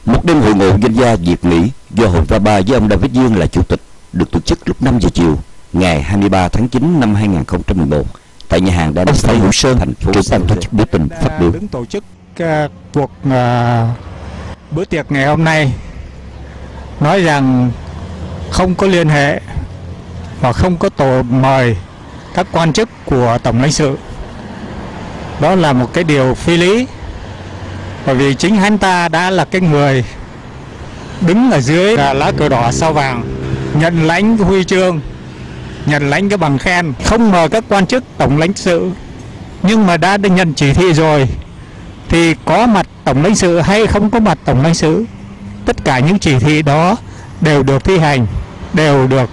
Một đêm hội ngộ doanh gia Việt Mỹ do Hội Rapa với ông David Dương là chủ tịch được tổ chức lúc 5 giờ chiều ngày 23 tháng 9 năm 2011 tại nhà hàng Đà Nẵng Tây Hữu Sơn, thành phố ban tổ chức biểu tình phát biểu. Đứng tổ chức cuộc bữa tiệc ngày hôm nay nói rằng không có liên hệ và không có mời các quan chức của Tổng lãnh sự. Đó là một cái điều phi lý, bởi vì chính hắn ta đã là cái người đứng ở dưới lá cờ đỏ sao vàng, nhận lãnh huy chương, nhận lãnh cái bằng khen, không mời các quan chức Tổng lãnh sự. Nhưng mà đã nhận chỉ thị rồi thì có mặt Tổng lãnh sự hay không có mặt Tổng lãnh sự, tất cả những chỉ thị đó đều được thi hành, đều được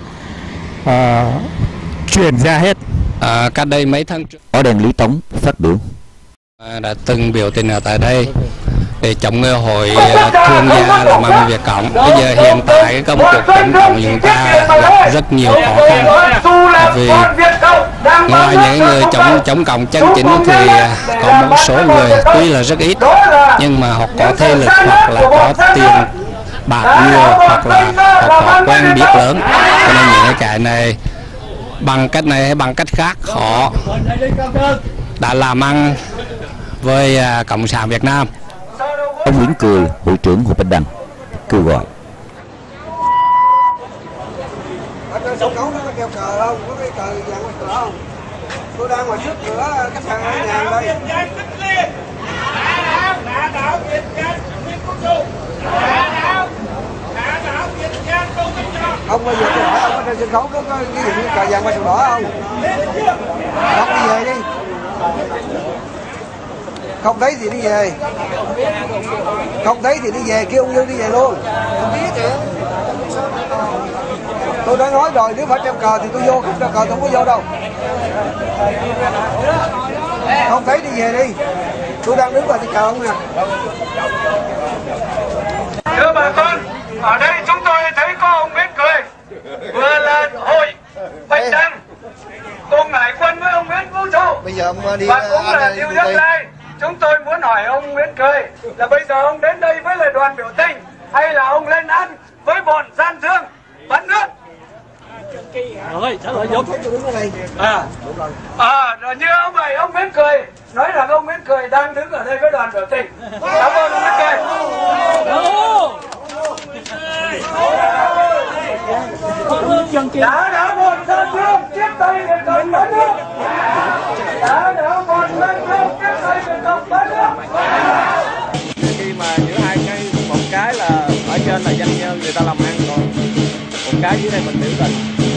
chuyển ra hết. Cách đây mấy tháng trước, Ở đèn Lý Tống phát biểu. đã từng biểu tình ở tại đây để chống người hội thương gia làm ăn Việt Cộng. Bây giờ hiện tại cái công cuộc chống cộng chúng ta gặp rất nhiều khó khăn, vì ngoài những người chống cộng chân chính thì có một số người tuy là rất ít nhưng mà họ có thế lực hoặc là có tiền bạc nhiều hoặc là họ có quen biết lớn, cho nên những cái này bằng cách này hay bằng cách khác họ đã làm ăn với Cộng sản Việt Nam. Ông Nguyễn Cười, hội trưởng Hội Bình Đẳng kêu gọi. Ở trên sân khấu nó có treo cờ không? Có cái cờ dàn ngoài cửa không? Tôi đang ngoài trước cửa khách sạn ở nhà đây. Ông bây giờ tôi hỏi ông ở trên sân khấu có cái gì cờ vàng qua sổ đỏ không? Ông đi về đi. Không thấy thì đi về. Không thấy thì đi về, kêu ông Như đi về luôn. Không biết kìa. Tôi đã nói rồi, nếu phải treo cờ thì tôi vô, không treo cờ tôi không có vô đâu. Không thấy đi về đi. Tôi đang đứng ngoài thì cờ không nè. Thưa bà con, ở đây chúng tôi thấy có ông Nguyễn Cười, vừa là Hội Bình Đẳng cùng Hải quân với ông Nguyễn Vũ Trụ, Bây giờ ông đi và cũng là New York Live. Chúng tôi muốn hỏi ông Nguyễn Cười là bây giờ ông đến đây với lời đoàn biểu tình hay là ông lên ăn với bọn gian thương bắn nước? Rồi, trả lời giúp. Rồi như ông này, ông Nguyễn Cười nói rằng ông Nguyễn Cười đang đứng ở đây với đoàn biểu tình. Cảm ơn ông Nguyễn Cười. Đã một gian thương tiếp tay để cầm bắn nước. Đã một gian thương tiếp tay để cầm bắn nước. Khi mà giữa hai cái, một cái là ở trên là doanh nhân người ta làm ăn, còn một cái dưới đây mình biểu tình.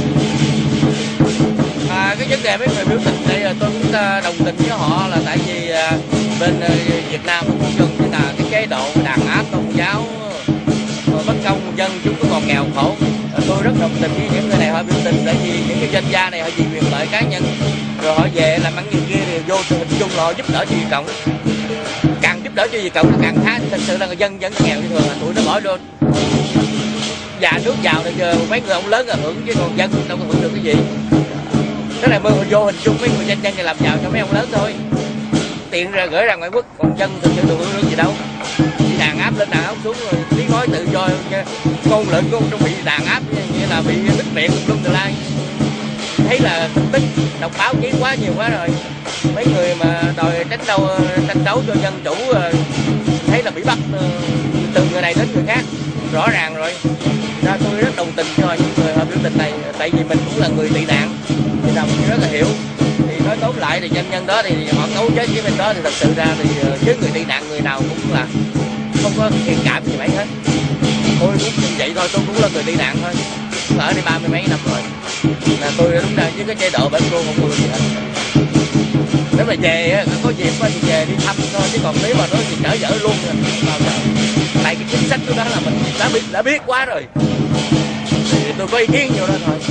Cái vấn đề mấy người biểu tình đây tôi cũng đồng tình với họ, là tại vì bên Việt Nam cũng dùng như là cái chế độ đàn áp tôn giáo, bất công dân chúng tôi còn nghèo khổ. Tôi rất đồng tình với những người này họ biểu tình, tại vì những cái doanh gia này họ vì quyền lợi cá nhân rồi họ về làm ăn như kia thì vô hình chung là họ giúp đỡ cho Việt Cộng, càng giúp đỡ cho Việt Cộng nó càng khá. Thật sự là người dân vẫn nghèo như thường, là tụi nó bỏ vô già nước giàu thì giờ mấy người ông lớn là hưởng chứ còn dân đâu có hưởng được cái gì. Cái này vô hình chung mấy người doanh nhân này làm giàu cho mấy ông lớn thôi, tiện ra gửi ra ngoại quốc, còn dân thực sự được hưởng được gì đâu. Bị đàn áp lên đàn áp xuống rồi tiếng nói tự do, ngôn luận của ông trong bị đàn áp như là bị bích miệng luôn từ lai. Thấy là tin tức đọc báo chí quá nhiều quá rồi, mấy người mà đòi tranh đấu cho dân chủ thấy là bị bắt từ người này đến người khác rõ ràng rồi. Ra tôi rất đồng tình cho những người họ biểu tình này, tại vì mình cũng là người tị nạn thì nào mình rất là hiểu. Thì nói tóm lại thì doanh nhân đó thì họ cấu chết với bên đó, thì thật sự ra thì với người tị nạn người nào cũng là không có thiện cảm gì mấy hết. Tôi cũng như vậy thôi, tôi cũng là người tị nạn thôi, ở đây 30 mấy năm rồi, là tôi đúng ra với cái chế độ bên luôn không được gì hết. Nếu mà về có dịp thì về đi thăm thôi, chứ còn nếu mà nói thì trở dở luôn rồi bao giờ. Tại cái chính sách của đó là mình đã biết quá rồi, thì tôi có ý kiến nhiều đó thôi.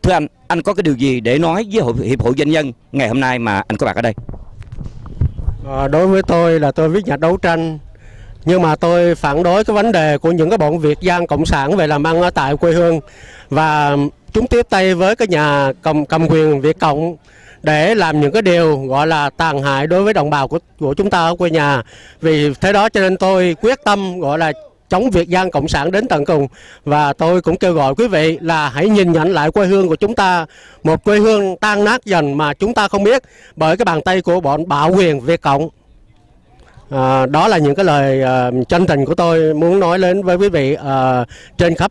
Thưa anh có cái điều gì để nói với Hiệp hội Doanh nhân ngày hôm nay mà anh có mặt ở đây? Đối với tôi là tôi viết nhạc đấu tranh, nhưng mà tôi phản đối cái vấn đề của những cái bọn Việt gian cộng sản về làm ăn ở tại quê hương, và chúng tiếp tay với cái nhà cầm quyền Việt Cộng để làm những cái điều gọi là tàn hại đối với đồng bào của chúng ta ở quê nhà. Vì thế đó cho nên tôi quyết tâm gọi là chống Việt gian cộng sản đến tận cùng, và tôi cũng kêu gọi quý vị là hãy nhìn nhận lại quê hương của chúng ta, một quê hương tan nát dần mà chúng ta không biết bởi cái bàn tay của bọn bạo quyền Việt Cộng. Đó là những cái lời chân thành của tôi muốn nói đến với quý vị trên khắp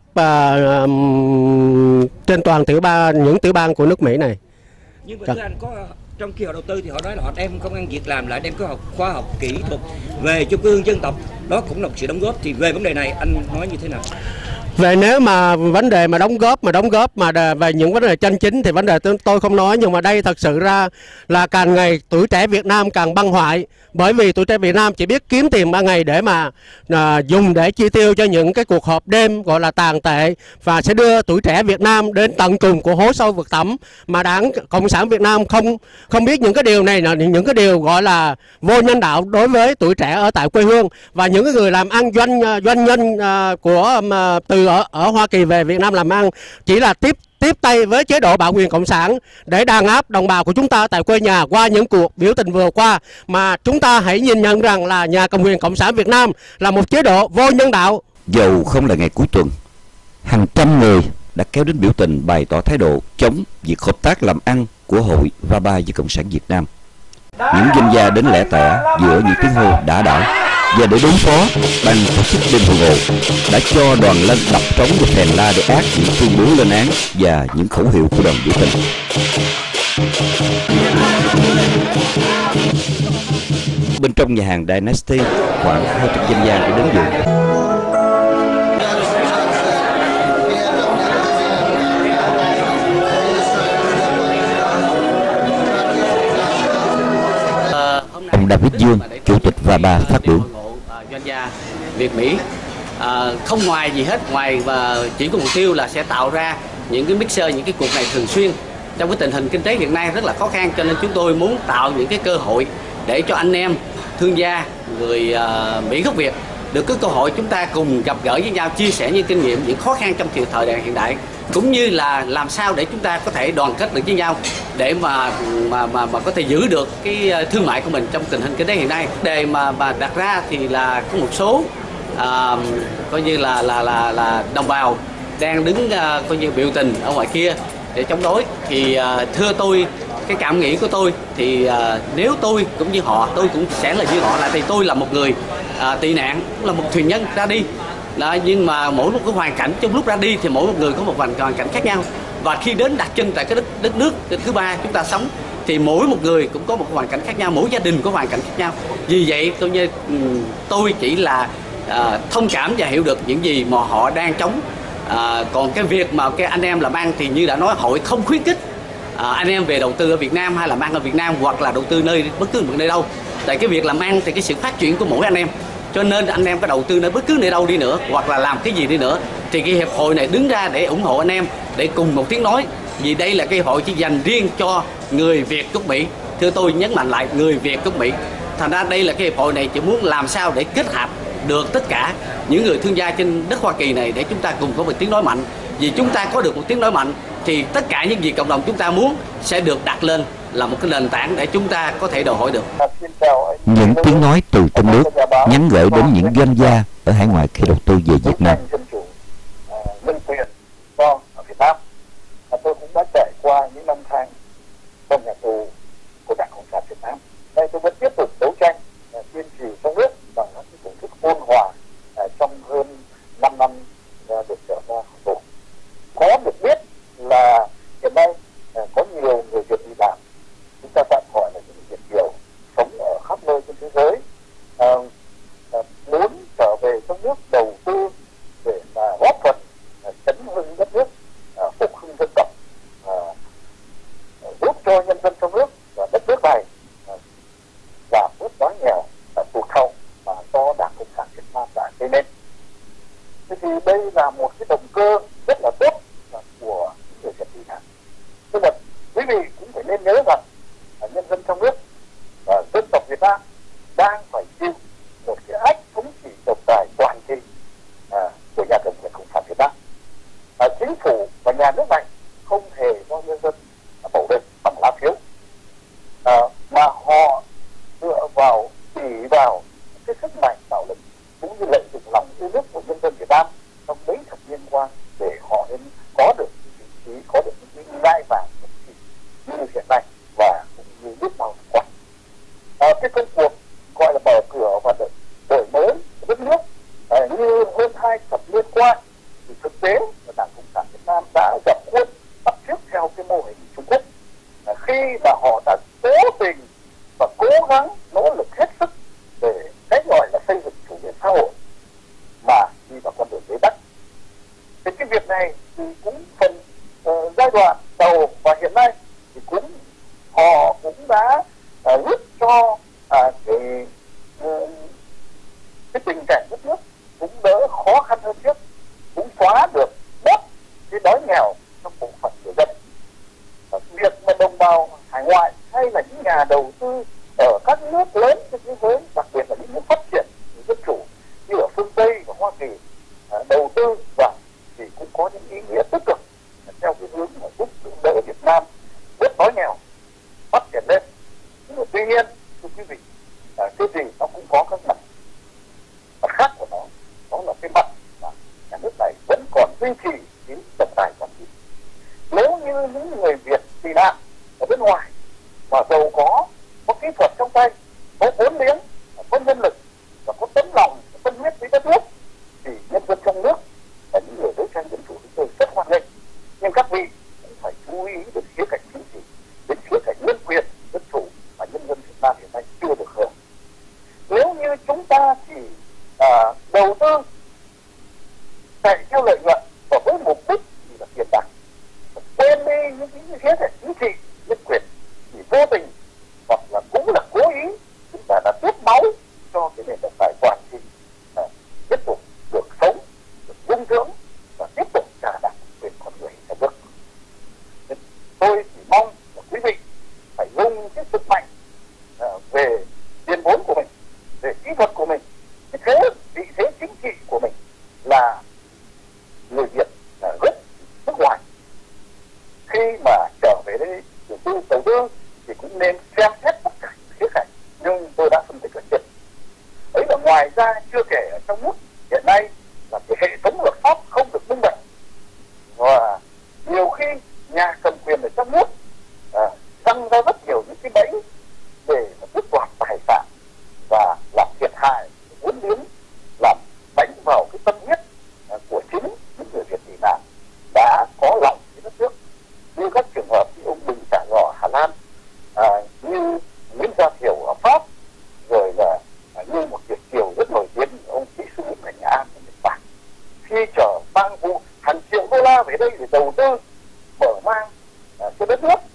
trên toàn những tiểu bang của nước Mỹ này. Nhưng mà thưa anh, có trong khi họ đầu tư thì họ nói là họ đem công ăn việc làm lại, đem cái khoa học kỹ thuật về cho quê hương dân tộc, đó cũng là một sự đóng góp. Thì về vấn đề này anh nói như thế nào? Về nếu mà vấn đề mà đóng góp mà về những vấn đề chân chính thì vấn đề tôi không nói, nhưng mà đây thật sự ra là càng ngày tuổi trẻ Việt Nam càng băng hoại, bởi vì tuổi trẻ Việt Nam chỉ biết kiếm tiền ban ngày để mà dùng để chi tiêu cho những cái cuộc họp đêm gọi là tàn tệ, và sẽ đưa tuổi trẻ Việt Nam đến tận cùng của hố sâu vực thẳm, mà Đảng Cộng sản Việt Nam không biết những cái điều này là những cái điều gọi là vô nhân đạo đối với tuổi trẻ ở tại quê hương, và những cái người làm ăn doanh nhân của từ ở Hoa Kỳ về Việt Nam làm ăn chỉ là tiếp tay với chế độ bạo quyền cộng sản để đàn áp đồng bào của chúng ta tại quê nhà qua những cuộc biểu tình vừa qua. Mà chúng ta hãy nhìn nhận rằng là nhà cầm quyền cộng sản Việt Nam là một chế độ vô nhân đạo. Dầu không là ngày cuối tuần, hàng trăm người đã kéo đến biểu tình bày tỏ thái độ chống việc hợp tác làm ăn của Hội Va-ba với Cộng sản Việt Nam. Những doanh gia đến lẻ tẻ giữa những tiếng hô đã đảo, và để đối phó, ban tổ chức đêm hội ngộ đã cho đoàn lên đập trống và kèn la để ác những tuyên bố lên án và những khẩu hiệu của đoàn biểu tình. Bên trong nhà hàng Dynasty, khoảng 200 doanh gia đã đến dự. Ông David Dương, Chủ tịch Va-ba phát biểu. Doanh gia Việt Mỹ không ngoài gì hết, ngoài và chỉ có mục tiêu là sẽ tạo ra những cái mixer, những cái cuộc này thường xuyên trong cái tình hình kinh tế hiện nay rất là khó khăn, cho nên chúng tôi muốn tạo những cái cơ hội để cho anh em thương gia người Mỹ gốc Việt được có cơ hội chúng ta cùng gặp gỡ với nhau, chia sẻ những kinh nghiệm, những khó khăn trong thời đại hiện đại, cũng như là làm sao để chúng ta có thể đoàn kết được với nhau để mà có thể giữ được cái thương mại của mình trong tình hình kinh tế hiện nay. Đề mà đặt ra thì là có một số coi như là đồng bào đang đứng coi như biểu tình ở ngoài kia để chống đối. Thì thưa tôi, cái cảm nghĩ của tôi thì nếu tôi cũng như họ, tôi cũng sẽ là như họ, là thì tôi là một người tị nạn, cũng là một thuyền nhân ra đi. Đó, nhưng mà mỗi một cái hoàn cảnh trong lúc ra đi thì mỗi một người có một hoàn cảnh khác nhau, và khi đến đặt chân tại cái đất nước thứ ba chúng ta sống thì mỗi một người cũng có một hoàn cảnh khác nhau, mỗi gia đình có hoàn cảnh khác nhau. Vì vậy tôi chỉ là thông cảm và hiểu được những gì mà họ đang chống. Còn cái việc mà cái anh em làm ăn thì như đã nói, hội không khuyến khích anh em về đầu tư ở Việt Nam hay làm ăn ở Việt Nam hoặc là đầu tư bất cứ một nơi đâu. Tại cái việc làm ăn thì cái sự phát triển của mỗi anh em, cho nên anh em có đầu tư nơi bất cứ nơi đâu đi nữa hoặc là làm cái gì đi nữa thì cái hiệp hội này đứng ra để ủng hộ anh em, để cùng một tiếng nói. Vì đây là cái hiệp hội chỉ dành riêng cho người Việt gốc Mỹ. Thưa tôi nhấn mạnh lại, người Việt gốc Mỹ. Thành ra đây là cái hiệp hội này chỉ muốn làm sao để kết hợp được tất cả những người thương gia trên đất Hoa Kỳ này để chúng ta cùng có một tiếng nói mạnh. Vì chúng ta có được một tiếng nói mạnh thì tất cả những gì cộng đồng chúng ta muốn sẽ được đặt lên là một cái nền tảng để chúng ta có thể đòi hỏi được. Những tiếng nói từ trong nước nhắn gửi đến những doanh gia ở hải ngoại khi đầu tư về Việt Nam. Nhân quyền con ở Việt Nam, tôi cũng đã trải qua những năm tháng trong nhà tù của Đảng Cộng sản Việt Nam. Đây tôi vẫn tiếp tục đấu tranh kiên trì trong nước bằng các tổ chức ôn hòa trong hơn 5 năm được trở ra khỏi tù. Có được biết là hiện nay có nhiều người Việt đi làm, chúng ta tạm gọi là những Việt kiều sống ở khắp nơi trên thế giới, muốn trở về trong nước đầu tư để thì thực tế là Đảng Cộng sản Việt Nam đã dập khuôn bắt chước theo cái mô hình Trung Quốc khi mà họ đã cố tình và cố gắng nỗ lực hết sức để cái gọi là xây dựng chủ nghĩa xã hội mà đi vào con đường bế tắc. Thì cái việc này thì cũng phần giai đoạn đầu và hiện nay thì họ cũng đã giúp cho cái tình trạng đất nước cũng đỡ khó khăn hơn trước, cũng xóa được bớt cái đói nghèo trong bộ phận người dân. Việc mà đồng bào hải ngoại hay là những nhà đầu tư ở các nước lớn trên thế giới, đặc biệt là những nước phát triển dân chủ như ở phương Tây và Hoa Kỳ đầu tư vào thì cũng có những ý nghĩa tích cực theo cái hướng mà giúp đỡ Việt Nam bớt đói nghèo, phát triển lên. Nhưng mà tuy nhiên, thưa quý vị, cái gì nó cũng có các mặt khác của nó. Đó là cái mặt mà nhà nước này vẫn còn duy trì cái độc tài quản trị. Nếu như những người Việt tị nạn ở bên ngoài mà giàu có kỹ thuật trong tay, có vốn liếng, có nhân lực và có tấm lòng, có tâm huyết với đất nước thì nhân dân trong nước và những người đấu tranh dân chủ chúng tôi rất hoan nghênh. Nhưng các vị cũng phải chú ý đến khía cạnh chính trị, đến khía cạnh nhân quyền, dân chủ mà nhân dân Việt Nam hiện nay chưa được hưởng. Nếu như chúng ta chỉ đầu tư chạy theo lợi nhuận và với mục đích thì là tiền bạc, quên đi những cái khía cạnh chính trị, nhân quyền thì vô tình hoặc là cũng là cố ý chúng ta đã tiếp máu cho cái nền độc tài quản trị tiếp tục được sống, được dung dưỡng và tiếp tục trả đạp quyền con người nhà nước. Tôi chỉ mong là quý vị phải dùng cái sức mạnh về tiền vốn của mình, về kỹ thuật của mình, cái vị thế chính trị của mình là người Việt gốc nước ngoài. Khi mà trở về đây đầu tư thì cũng nên xem xét tất cả khía cạnh, nhưng tôi đã phân tích ở trên ấy là ngoài ra chưa kể ở trong nước hiện nay là cái hệ thống luật pháp không được minh bạch và nhiều khi nhà cầm quyền ở trong nước răng ra rất nhiều những cái bẫy để tước đoạt tài sản và làm thiệt hại vốn liếng, làm đánh vào cái tâm huyết của chính những người Việt tị nạn đã có lòng với đất nước, như các trường hợp như ông Bình Trả Ngọ Hà Lan, như Nguyễn Gia Thiều ở Pháp, rồi là như một Việt kiều rất nổi tiếng ông kỹ sư Nguyễn Thành An ở Nhật Bản, khi chở mang vụ hàng triệu đô la về đây để đầu tư mở mang cho đất nước